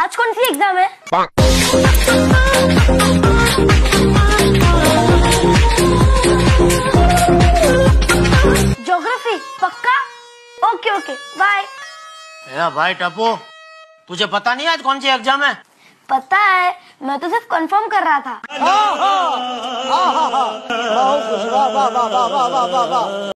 आज कौन सी एग्जाम है? ज्योग्राफी पक्का? Okay okay bye. भाई टप्पू, तुझे पता नहीं आज कौन सी एग्जाम है? पता है, मैं तो सिर्फ कंफर्म कर रहा था। बहुत खुश, वाह वाह वाह वाह वाह वाह वाह।